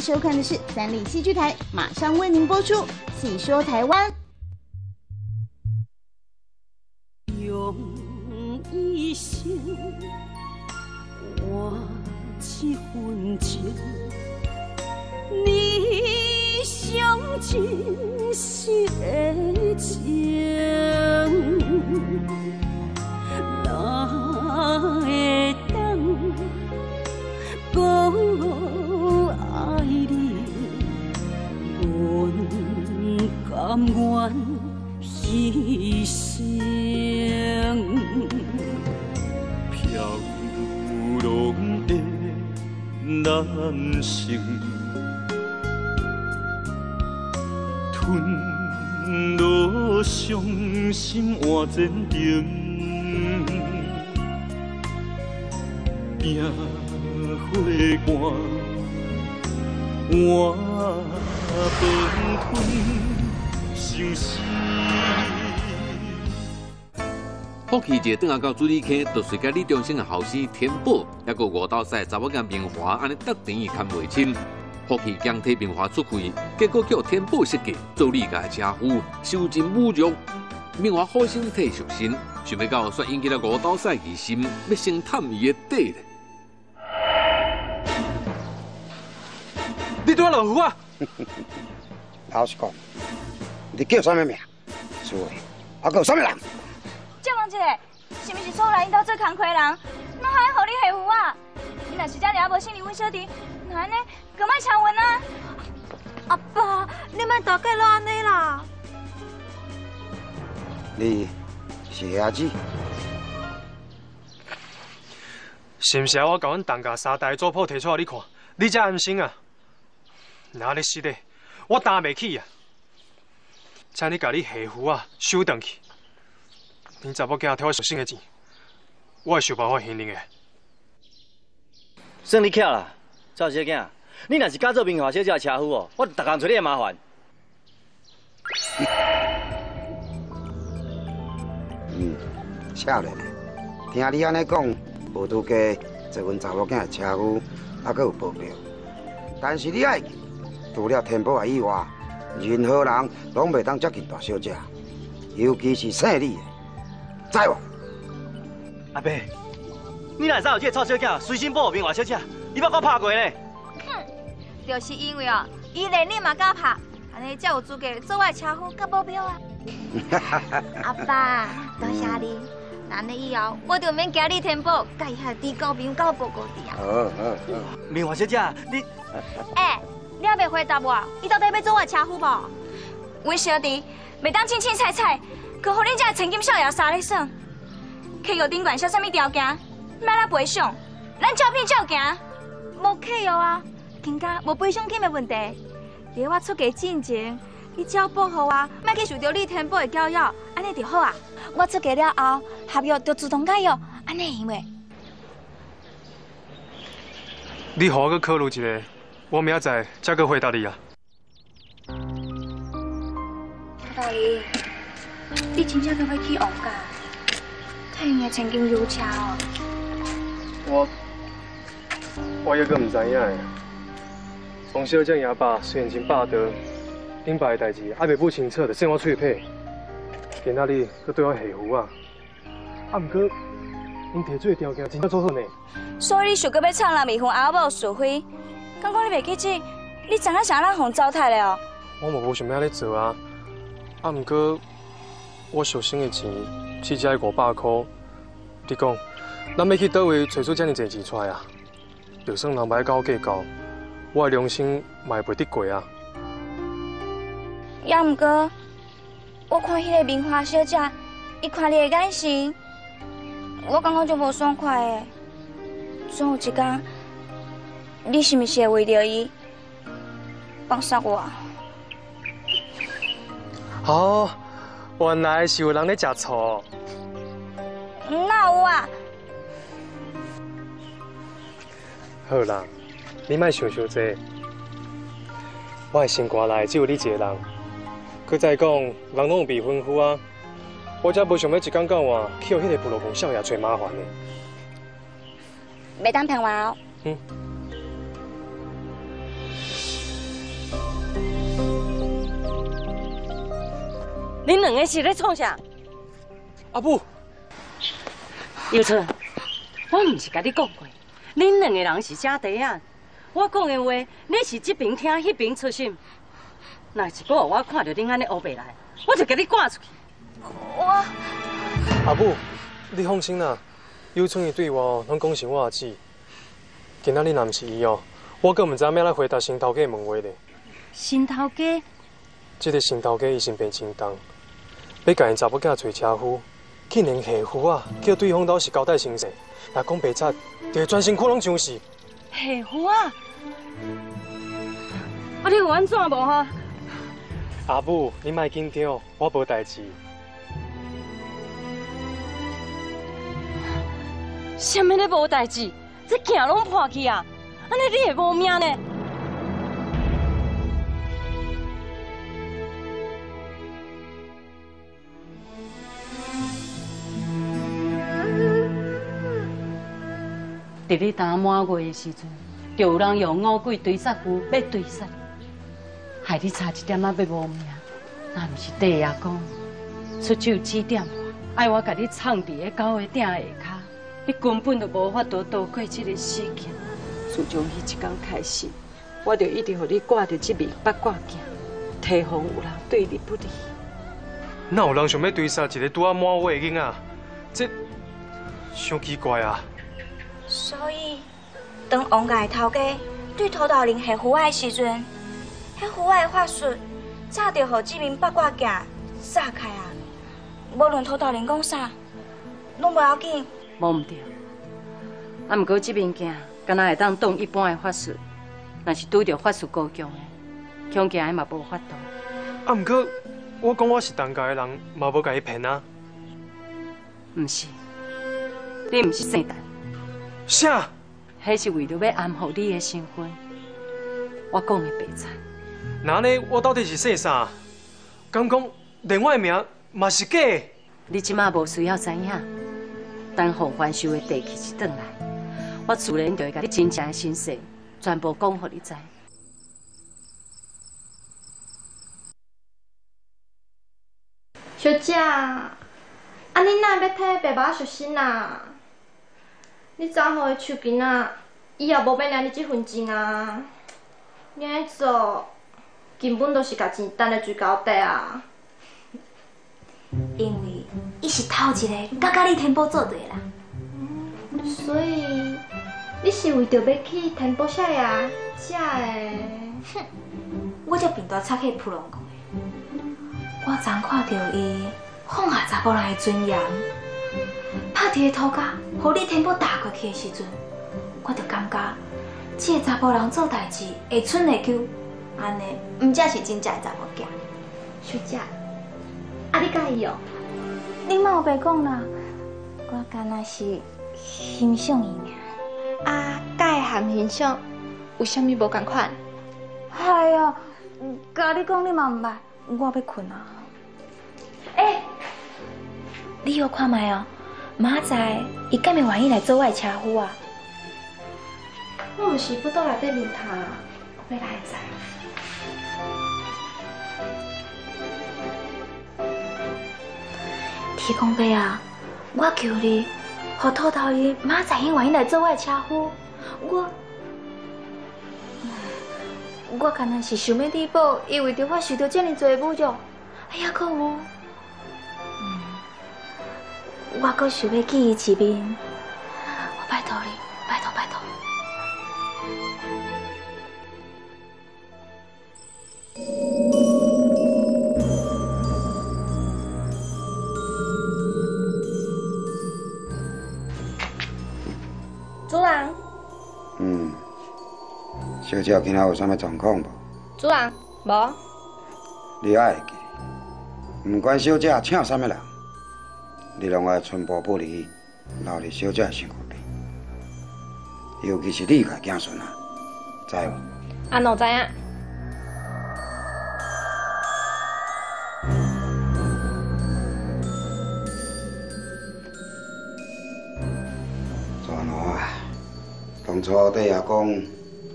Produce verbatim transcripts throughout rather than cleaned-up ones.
收看的是三立戏剧台，马上为您播出《戏说台湾》。 用一生换一份情，你上真实的情，哪会当讲爱你？阮甘愿牺牲。 飘浪的男性，吞落伤心换坚定，拼火汗换饭吞生死。 福气节转下到水里坑，就随甲李中生的后生天宝，还有五斗赛查某囝明华，安尼得甜看袂清。福气将替明华出气，结果叫天宝设计做李家车夫，受尽侮辱。明华好心替受心，想要到却引起了五斗赛疑心，要先探伊的底咧。你对我老虎啊！ 老实讲，你叫什么名？是话，还有什么人？ 借问一下，是毋是所有来因兜做工课人，哪还互你下胡啊？你若是遮尔无信任阮小弟，那安尼，搁莫抢阮啊！ 阿爸，你莫大概安尼啦。 你是阿姊？ 是毋是我甲阮东家三大族谱摕出来你看，你才安心啊？那你死的，我担袂起啊！请你甲你下胡啊收回去。恁查某囝摕我属性的钱，我会想办法还恁的。 算你巧啦，赵小囝，你若是假做明华小姐的车夫哦，我就逐工找你的麻烦。 嗯，少年的，听你安尼讲，无拄加做阮查某囝的车夫，还阁有保镖。但是你爱记，除了天宝以外，任何人拢袂当接近大小姐，尤其是姓李的。知无？ 阿伯，你若早有这个臭小囝随身保护明华小姐，你捌我拍过呢？ 哼，就是因为哦，伊连你嘛敢拍，安尼才有资格做我的车夫甲保镖啊！阿爸，多谢你，安尼以后我就免惊你天宝，甲伊遐猪狗兵狗报告你啊！ 好好好， 明华小姐，你哎，你还袂回答我，伊到底要做我的车夫无？阮小弟袂当凊凊彩彩。可互恁这千金少爷杀咧耍，客户顶悬写啥物条件，莫来赔偿，咱照片照行，无客户啊，更加无赔偿金的问题。伫我出家之前，你只要保护我，莫去受到你天宝的搅扰，安尼就好啊。我出家了后，合约就自动解约，安尼行袂？ 你互我去考虑一下，我明仔载再去回答你啊。 大理。你真正可要去王家，替因的千金油车哦。 我我抑阁唔知影的。王小姐爷爸虽然真霸道，顶摆的代志还袂不清楚，就算我脆皮。今仔日佮对我下胡啊！啊，毋过因提出的条件真正足好呢。 所以你想搁要抢人未婚阿某是非？刚讲你袂记起，你知影啥人互糟蹋了哦？ 我嘛无想要安尼做啊！啊，毋过。我属性的钱只只五百块，你讲，咱要去倒位找出这么侪钱出来啊？就算人歹搞计较，我的良心嘛会袂得过啊。 也毋过，我看迄个明华小姐，伊看你的眼神，我感觉就无爽快的。总有一天，你是毋是会为着伊放杀我？ 哦。原来是有人咧食醋。 哪有啊？ 好啦，你莫想伤济。我的心肝内只有你一个人。佮再讲，人拢有未婚夫啊。我才无想要一天到晚去互迄个部落公少爷找麻烦呢。 袂当骗我哦。 嗯。 恁两个是咧创啥？ 阿母， 有春，我毋是甲你讲过，恁两个人是姐弟啊。我讲的话，你是这边听，迄边出心。若是搁我看到恁安尼乌白来，我就甲你赶出去。 我阿母，你放心啦，有春伊对我拢讲是我阿姊。今仔日若毋是伊哦，我更毋知影要来回答新头家问话咧。 新头家？ 这个新头家伊身病真重，要甲因查某囝找车夫，竟然下夫啊叫对方都是交代生死，若讲白贼，就会全身窟窿上死。 下夫啊！啊，你有安怎无哈？ 阿母，你莫紧张，我无代志。 什么咧无代志？这镜拢破去啊！安尼你会无命呢？伫你当满月的时阵，就有人用五鬼追杀符要追杀你，害你差一点仔要无命。若毋是地爷讲出手指点我，爱我甲你藏伫个狗的顶下骹，你根本就无法度度过这个死境。自从迄一天开始，我就一直互你挂着这面八卦镜，提防有人对你不利。 哪有人想要追杀一个拄啊满月的囡仔？这伤奇怪啊！ 所以，当王家头家对土豆林下符的时阵，迄符的法术早就互这面八卦镜撒开啊！无论土豆林讲啥，拢无要紧。 无毋对，啊，毋过这面镜敢若会当当一般的法术，若是拄着法术高强的，恐惊伊嘛无法度。 啊，毋过我讲我是当家的人，嘛无甲伊骗啊。 毋是，你毋是圣诞。 啥？ 迄是为了要安抚你的身份。我讲的白贼。 那呢？我到底是说啥？敢讲连我的名嘛是假的？ 你即马无需要知影。等洪凡修的地气一转来，我自然就会甲你真正的身世全部讲互你知。 小姐，啊你哪要替爸爸小心啊？你昨予的手巾仔，以后无免领你这份钱啊！你安尼做，根本就是甲钱等咧水沟底啊！ 因为伊是头一个甲甲你天宝做对啦。 所以你是为着要去天宝社呀，才会？ 哼，我这病大插去扑龙讲的。我昨看到伊放下查甫人的尊严，拍伫个涂骹，互你天宝打过去的时阵，我就感觉这个查甫人做代志会蠢会求，安尼毋才是真正的查某囝。 小姐，啊你介意哦？ 你莫有白讲啦，我敢若是欣赏伊尔。 啊，介含欣赏有啥物无共款？ 哎呀，甲你讲你嘛毋捌，我要困啊。哎、欸，你有看卖哦？明仔伊敢会愿意来做我的车夫啊？ 我毋是不倒内底面谈，要来会知。 天公伯啊，我求你，互土豆伊明仔伊愿意来做我的车夫，我我敢若是想要弥补伊为着我受到这么多侮辱，哎呀，搁有。我阁想要见伊一面，我拜托你，拜托拜托。 主人。 嗯，小姐今仔有啥物状况无？ 主人，无。 你爱会记，不管小姐请啥物人。你拢爱寸步不离，留伫小姐身躯边，尤其是你家囝孙啊，知无？ 安怎知影？ 怎喏啊？当初弟爷讲，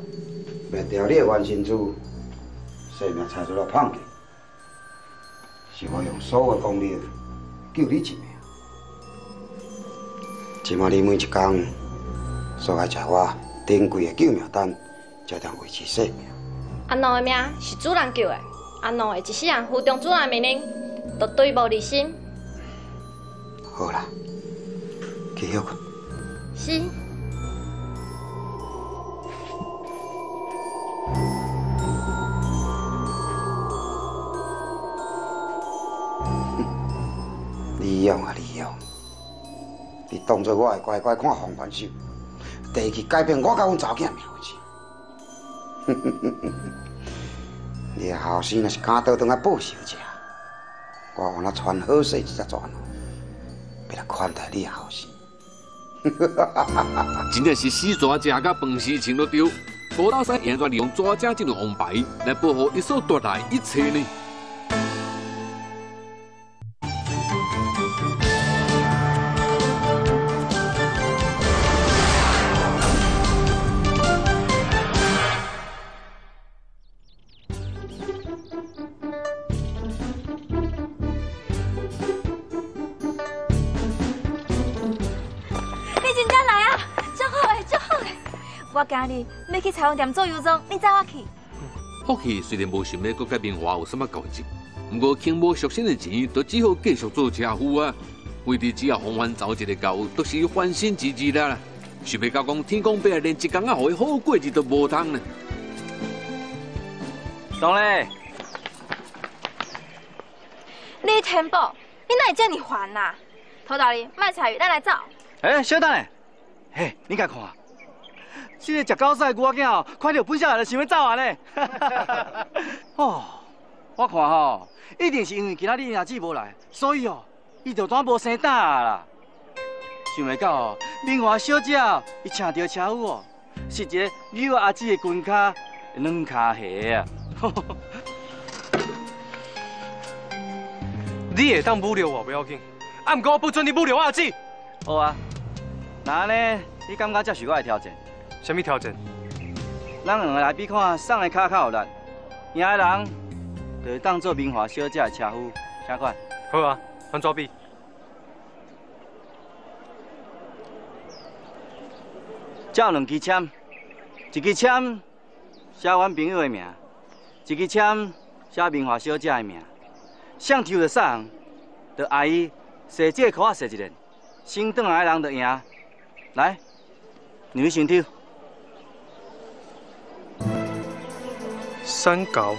灭掉你的原身子，性命踩出了胖去， 是我用所有功力救你一命。即马你每一工，所爱食我珍贵的救命丹，才当维持生命。 阿奴的命是主人救的，阿奴会一世人服从主人命令，绝对无离心。 好啦，去休困。 是。 利用啊利用，你当作我会乖乖看黄元秀，第去改变我甲阮查某囝命运去。你的后生若是敢倒转来报仇者，我往那传好势一只船哦，要来款待你的后生。 真正是死蛇食甲饭时穿都丢。郭老师现在利用抓家进入王牌来保护伊所夺来一切呢？ 我今日要去彩虹店做油妆，你载我去。 福气虽然无想要搁甲明华有什么交集，不过轻无赎身的钱，都只好继续做车夫啊。为着只要风帆走一个到，都是欢欣之至啦。想袂到讲天公伯连一工仔互伊好过日都无通呢。 东嘞， 你天宝，你哪会这么烦呐？土豆哩，卖菜鱼，咱来走。 哎，小等下，嘿，你甲看。这个食狗屎的牛仔囝哦，看到本少爷就想要走啊呢。哦，我看吼，一定是因为今仔日阿姊无来，所以哦，伊就当无生胆啦。想袂到哦，明华小姐伊请到车夫哦，是一个女阿姊的裙骹软骹鞋啊。 你会当侮辱我不要紧，啊，不过我不准你侮辱我阿姊。 好啊，那呢，你感觉这是我的条件？什么条件？咱两个来比看，送的卡较有力，赢的人就会当做明华小姐的车夫，请看。 好啊，安怎比？ 这有两支签，一支签写阮朋友的名，一支签写明华小姐的名。上抽就送，就阿姨洗这裤仔洗一连，先转来的人就赢。来，你先抽。 三角。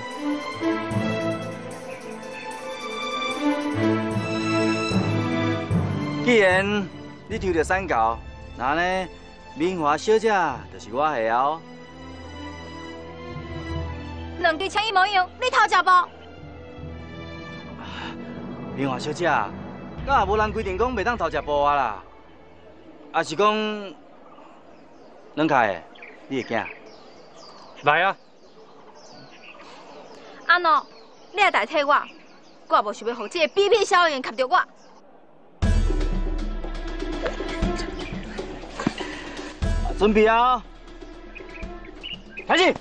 既然你抽到三角，那呢，明华小姐就是我的哦。 两支签一模一样，你偷吃不？ 明华小姐，敢也无人规定讲袂当偷食布啊啦，还是讲两开的，你会惊？ 来啊！ 安喏，你来代替我，我也无想要让这个卑鄙小人看到我。 准备啊！开始。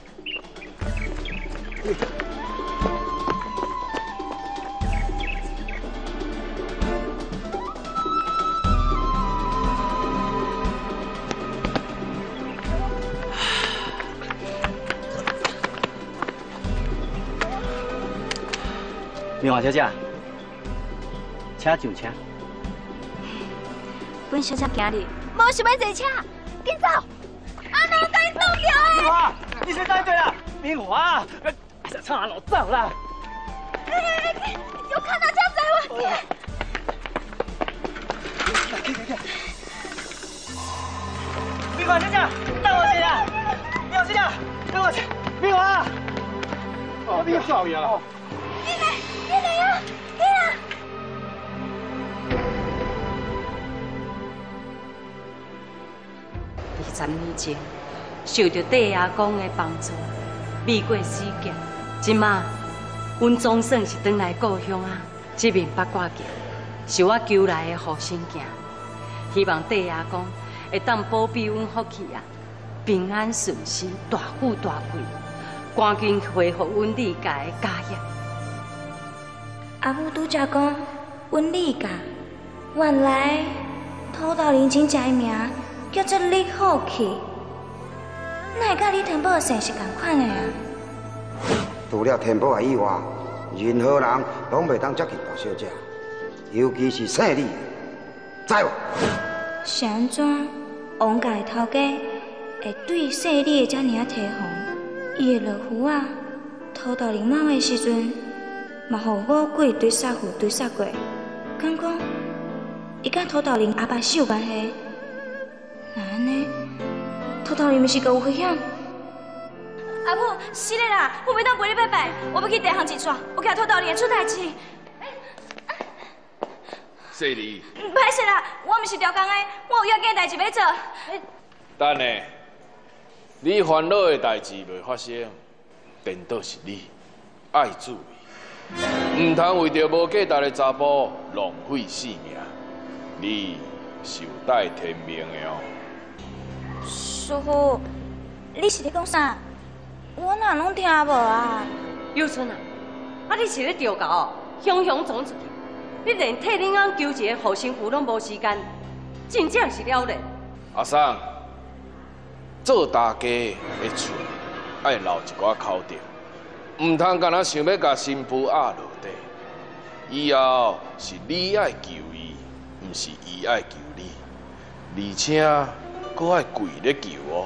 明华小姐，请上车。 本小姐今日无想要坐车，紧走！阿奴带你走掉明华，你先等一下啦！明华，差哪路走啦？ 哎哎哎！有看到这谁我？ 明华小姐，等我一下！明华小姐，等我一下！明华， 哦，你少爷了。 你来，你来呀！你来。 二十年前，受到帝阿公的帮助，避过死劫。即马，阮总算是转来故乡啊！这面八卦镜是我求来的护身镜，希望帝阿公会当保庇阮福气啊，平安顺心，大富大贵，赶紧恢复阮理家的家业。 阿母拄则讲阮李家，原来土豆林真正名叫做李好气，哪会甲李天宝姓是同款的啊？ 除了天宝啊以外，任何人拢袂当接近大小姐，尤其是姓李的，知无？ 是安怎？王家的头家会对姓李的遮尔啊提防？伊的老夫啊，土豆林满的时阵，嘛互我过一堆杀父堆杀过，敢讲伊甲土豆林阿爸是有关系？那安尼，土豆林咪是个有危险？阿母，是的啦，我袂当陪你拜拜，我要去地行一撮，有惊土豆林出代志。 细丽， 歹势啦，我毋是调工的，我有要紧的代志要做。 等下，你烦恼的代志未发生，颠倒是你爱主义，唔通为着无价值的查甫浪费性命，你是有带天命的哦。 师傅，你是咧讲啥？我哪拢听无啊？ 有春啊，啊你是咧调教哦，雄雄冲出去，你连替恁翁求一个护身符拢无时间，真正是了咧。 阿送，做大家的厝爱留一寡口德，唔通干那想要甲新妇压落底。以后是你爱救伊，唔是伊爱救你，而且佫爱跪咧求哦。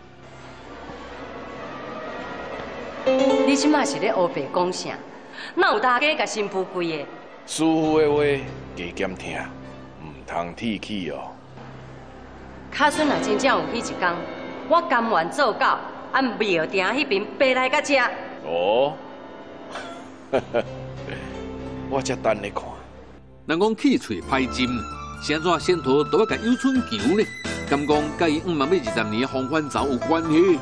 你即马是咧黑白讲啥？哪有大家甲新妇跪的？ 师傅的话加减听，唔通铁气哦。 卡孙若真正有迄一天，我甘愿做狗，按庙埕迄边爬来甲遮。 哦，我才等你看。 人讲气嘴歹针，是安怎先头都要甲有春求呢？敢讲甲伊五万八二十年的风帆走有关系？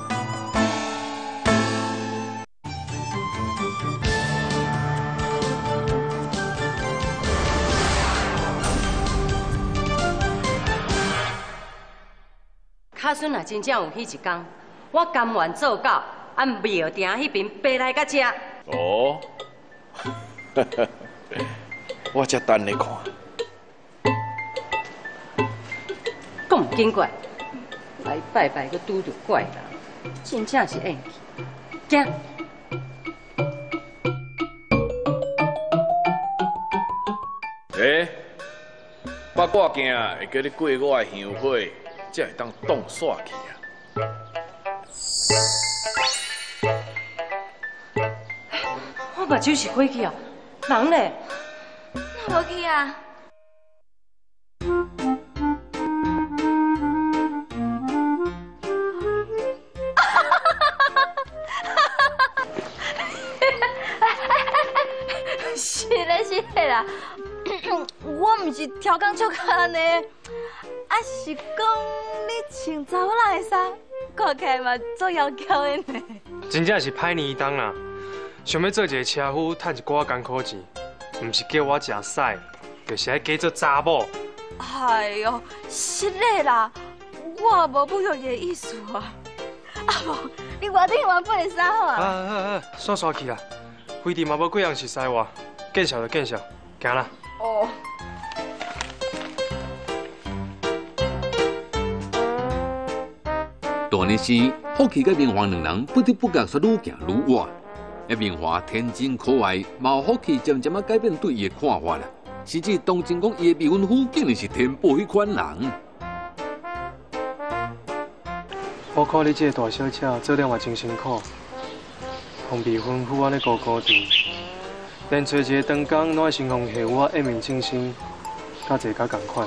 卡孙若真正有迄一天，我甘愿做狗，按庙埕迄边爬来甲遮。 哦，我才等你看。 讲唔紧怪，来拜拜个拄着怪啦，真正是缘去。行。 诶，八卦镜会叫你过我的香火。才会当冻煞去啊！ 我目睭是开去啊，人咧？ 哪无去啊？是咧是咧啦，我毋是超工超工呢。啊，是讲你穿查某人的衫，看起来嘛做妖娇的呢。 真正是歹年冬啦，想要做一个车夫，赚一寡艰苦钱，唔是叫我食屎，就是爱假做查某。 哎呦，是嘞啦，我无侮辱你的意思啊。啊无，你外顶原本的衫好啊。 啊啊啊！煞煞去啦，飞地嘛无几人是西话，见笑就见笑，行啦。 哦。 大年时，福气甲明华两人不知不觉却愈行愈远。而明华天真可爱，嘛有福气渐渐啊改变对伊的看法啦，甚至当真讲伊的未婚夫竟然是天宝迄款人。 我看你这个大小姐做了嘛真辛苦，从未婚夫安尼孤孤伫，连找一个长工拢爱先奉献我一面真心，甲这甲共款。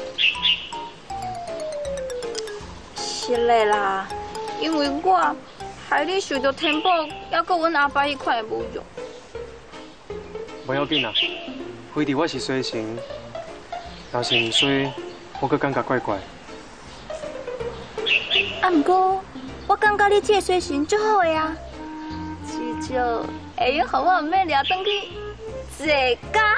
是嘞啦，因为我害你受到天宝，还阁阮阿爸迄款的侮辱。 不要紧啦，非得我是衰神，若是唔衰，我阁感觉怪怪。 啊，毋过我感觉你这个衰神足好的啊，至少会用互我唔免掠转去坐家。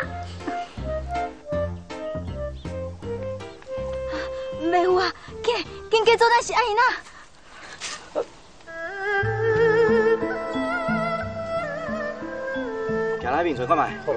袂有啊，紧紧加做咱是阿姨呐。 行来面找看卖。好。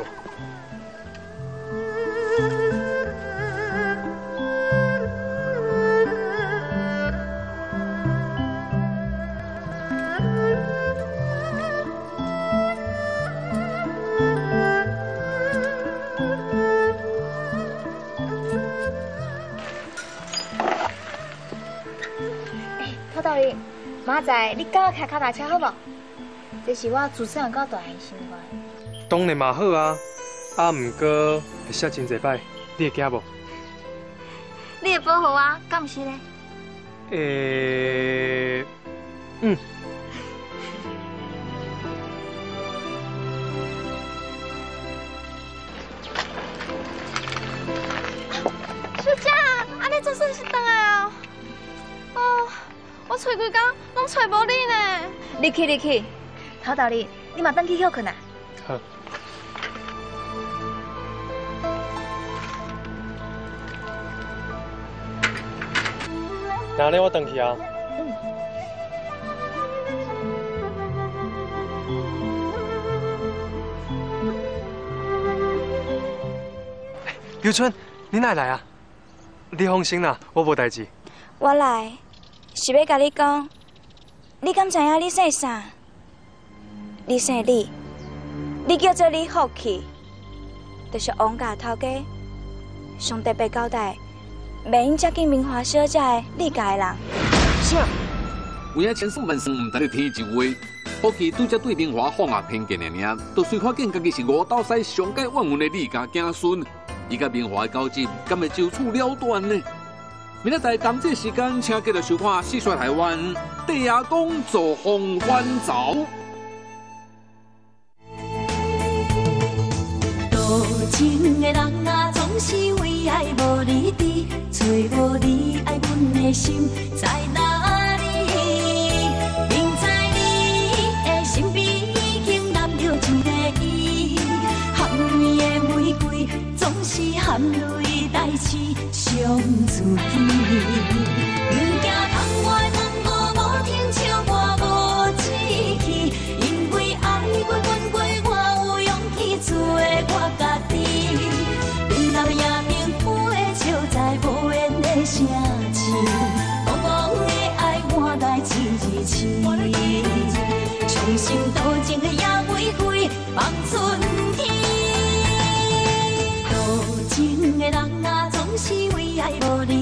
土豆哩，明仔你教我开脚踏车好无？这是我自细汉到大汉的心愿。 当然嘛好啊，啊，毋过会摔真侪摆，你会惊无？ 你会保护我，敢毋是咧？ 诶，嗯。 小姐，安尼总算是倒来哦。哦，我找规工拢找无你呢。 你去，你去，土豆哩，你嘛等去休困啊。 好。那呢，我等去啊。 嗯。 刘春，你哪会来啊？你放心啦，我无代志。 我来是要甲你讲，你敢知影你姓啥？你姓李，你叫做李福气，就是王家头家上特别交代。袂用接近明华小姐的李家的人。 啥？有影千算万算唔知你听一话，福气拄则对明华放下偏见的尔，就随看见家己是五斗西上界万运的李家子孙，伊甲明华的交集，敢会就此了断呢？明仔载同这时间，请继续收看《四说台湾》，地下公做风翻走。 多情的人啊，总是为爱无理智，找无你爱阮的心在哪里？明知你的身边已经染着一个伊，含泪的玫瑰总是含泪代刺伤自己。不惊窗外风雨无停笑我无志气，因为爱过阮过，我有勇气做我家己。你若夜明飞笑在无言的城市，茫茫的爱换来一字痴，伤心多情的野玫瑰放春天。多情的人啊，总是为爱无理。